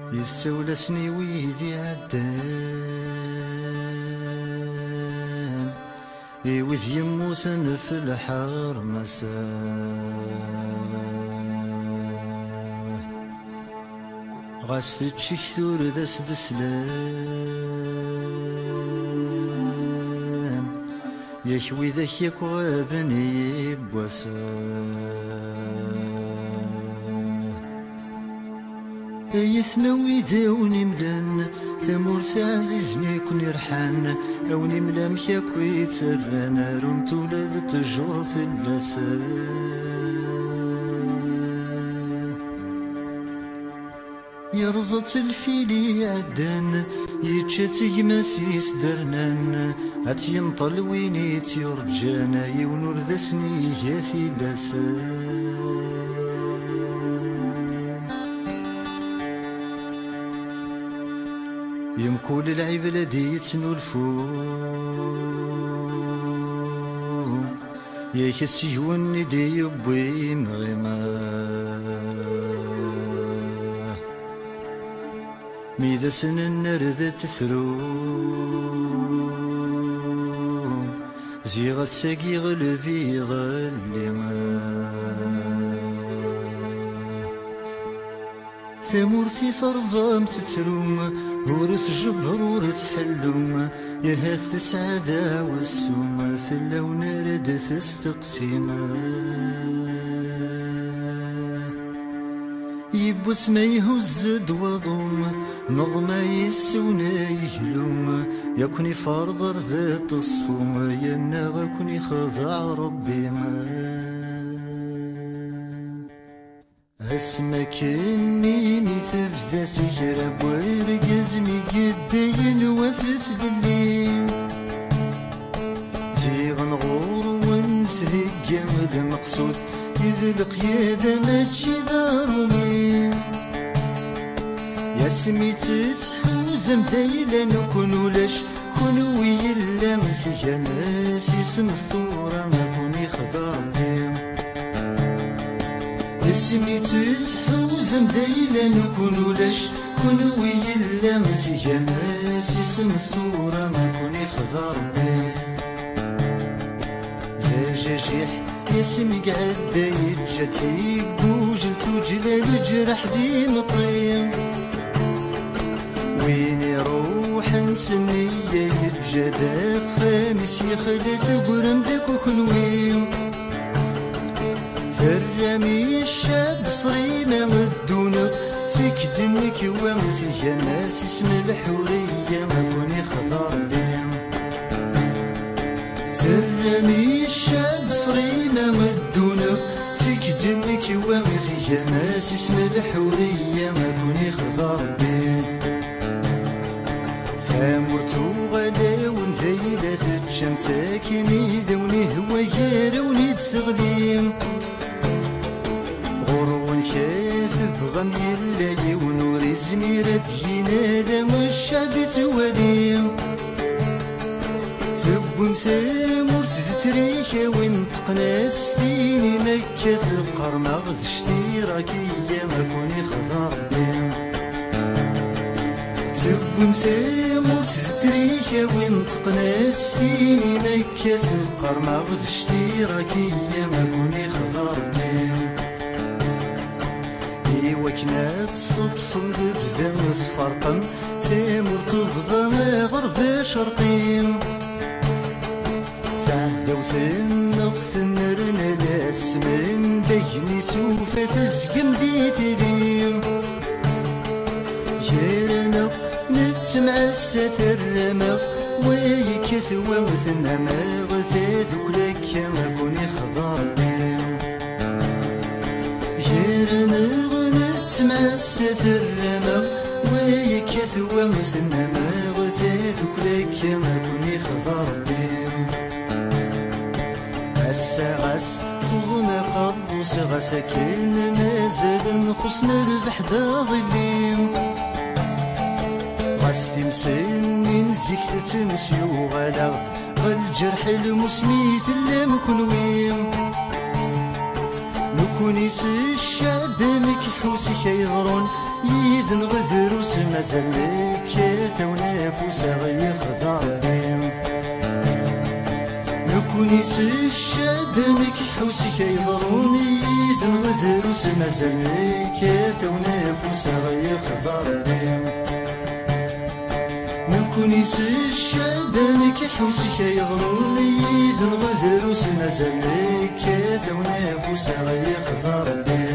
يسولسني ويدي عدان وذ يموتن في الحار مساء غاس تشكثور ذاس دسلان يشوي ذاك يكوابني بوسا يثموي ذاوني ملان ثمورث عزيزني كون يرحان أوني ملا مشاكو يتسران رمت ولاد تجور في اللسان يرزط الفيلي عدان يتشات يماسيس درنان هات ينطل وينيت يرجانا يونور ذاسني ياثي لسان يمكول العيب الذي يتنولفو ياكس يوني دي يبوي مغيما ميدا سن النرد تفرو زيغ الساقي غلبي غلما ثمورتي ترزم تتروم ورث جبر ورث حلوم يهث السعادة والسوم في اللون رد تستقسيما يبوس ما يهز دوضوم نظم يسونا يهلوم يكوني فرضر ذات الصفوم يناغ كوني خضع ربي ما اسمك اني مثل سكر بورقز مقدين وفث لليل زيغن غور ونسهق المقصود إذ القيادة ماشي دارومين يا سميت تحوزم دايلا نكون ولاش كونو يلا مسيا ناس اسم الثورة ما كوني خضر بين سميت تحوزم دايلا نكون ولاش كونو يلا مسيا ناس اسم الثورة ما كوني خضر بين يا جاجيح ياسمي قعد يتجاتي بوجل توجلال جرح دي مطيم وين يروح نسني يتجادا خامس يخلث قرم داك وكنويم ثرمي الشاب صريمة ودونك فيك دنك ومثيا ناس اسم الحورية ما كوني خضر بيم ثرمي الشاب صريمة ودونك فيك دنك ومثيا ناس اسم الحورية ما كوني خضر بيم ثامرتو غلا ونذيلة تشمتاكني ذوني هوايا روني تثغليم غرون كاثب غمي اللاي ونور زميرة ينال الشعب تواليم ثبون ثامرت تريكا وانتقنا ستيني مكة ثقر مغذ اشتراكية ما كوني خضر بيم ثبون ثامرت تريكا وانتقنا ستيني مكة ثقر مغذ اشتراكية ما كوني خضر بيم وكنا تصدفم ببدا متفرقم ثامر تبضى ما غرب شرقيم ثعذا وثنغ ثنرنا لاسمن بيني سوف تزقم ديتليم جيرنا نتسمع الستر رمغ ويكثوى مثلنا ما غثاذك لك ما كوني خضر بيم جيرنا تسمع الستر رمغ ويكثوى مثلنا ما غثاذك لك ما كوني خضر بيم هسا غاس طولنا قبوس غاسا كاين مازال نخص نربح دا ظليم غاس تمسني نزيك تتنسيو غلاغ غالجرح المسميت اللي مكنويم كونيس الشاب مكحوس كيغرون يذن غذروس مازال كاثا ونافوس غيخضر بهم كونيس الشاب مكحوس كيغرون يذن غذروس مازال كاثا ونافوس غيخضر بهم كونيس الشاب مكحوس كيغرون يذن غذروس مازال كاثا ونافوس غيخضر بهم